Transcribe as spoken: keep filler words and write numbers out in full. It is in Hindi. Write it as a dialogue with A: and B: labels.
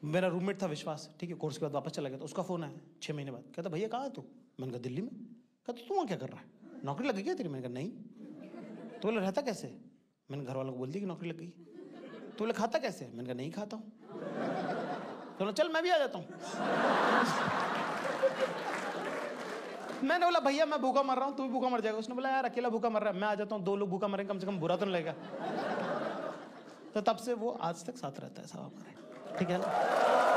A: मेरा रूममेट था विश्वास, ठीक है, कोर्स के बाद वापस चला गया, तो उसका फोन आया छः महीने बाद, कहता भैया कहाँ है तू? मैंने कहा दिल्ली में। कहता तू वहाँ क्या कर रहा है, नौकरी लग गई क्या तेरी? मैंने कहा नहीं। तो बोले रहता कैसे? मैंने घर वालों को बोल दी कि नौकरी लग गई। तो बोले खाता कैसे? मैंने कहा नहीं खाता हूँ। तो चल मैं भी आ जाता हूँ। मैंने बोला भैया मैं भूखा मर रहा हूँ, तू भी भूखा मर जाएगा। उसने बोला यार अकेला भूखा मर रहा है, मैं आ जाता हूँ, दो लोग भूखा मरेंगे कम से कम, बुरा तो नहीं लगेगा। तो तब से वो आज तक साथ रहता है साहब हमारे, ठीक है ना।